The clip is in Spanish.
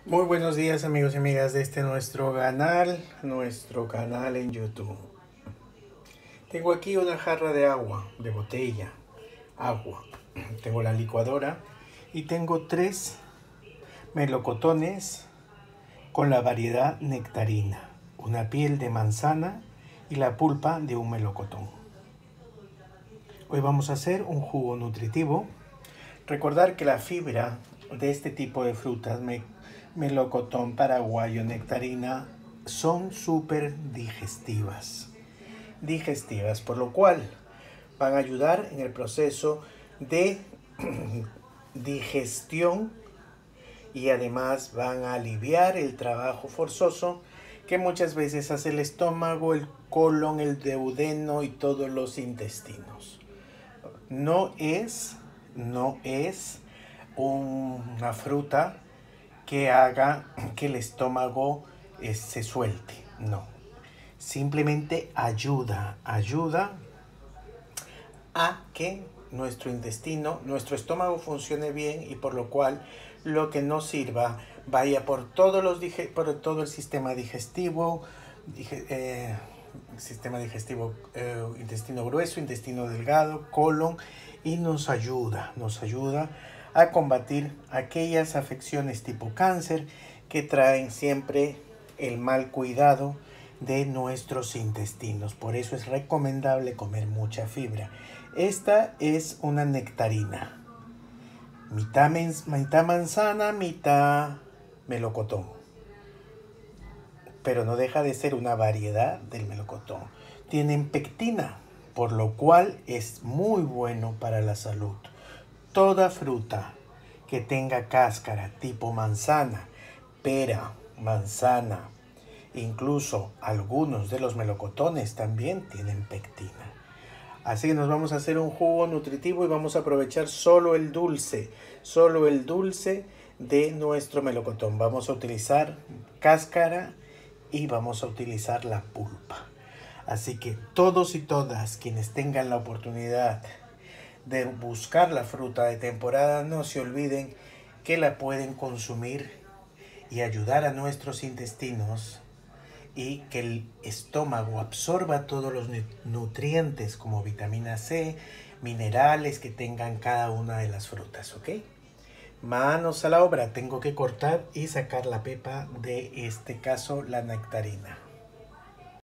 Muy buenos días amigos y amigas de nuestro canal en YouTube. Tengo aquí una jarra de agua, de botella, agua. Tengo la licuadora y tengo 3 melocotones con la variedad nectarina, una piel de manzana y la pulpa de un melocotón. Hoy vamos a hacer un jugo nutritivo. Recordar que la fibra de este tipo de frutas, melocotón, paraguayo, nectarina, son súper digestivas, por lo cual van a ayudar en el proceso de digestión y además van a aliviar el trabajo forzoso que muchas veces hace el estómago, el colon, el duodeno y todos los intestinos. No es una fruta que haga que el estómago se suelte, no. Simplemente ayuda a que nuestro estómago funcione bien y por lo cual lo que nos sirva vaya por todo el sistema digestivo, intestino grueso, intestino delgado, colon, y nos ayuda a combatir aquellas afecciones tipo cáncer que traen siempre el mal cuidado de nuestros intestinos. Por eso es recomendable comer mucha fibra. Esta es una nectarina, mitad manzana, mitad melocotón, pero no deja de ser una variedad del melocotón. Tienen pectina, por lo cual es muy bueno para la salud. Toda fruta que tenga cáscara tipo manzana, pera, manzana, incluso algunos de los melocotones también tienen pectina. Así que nos vamos a hacer un jugo nutritivo y vamos a aprovechar solo el dulce de nuestro melocotón. Vamos a utilizar cáscara y vamos a utilizar la pulpa. Así que todos y todas quienes tengan la oportunidad de buscar la fruta de temporada, no se olviden que la pueden consumir y ayudar a nuestros intestinos y que el estómago absorba todos los nutrientes como vitamina C, minerales que tengan cada una de las frutas, ¿ok? Manos a la obra, tengo que cortar y sacar la pepa de este caso, la nectarina.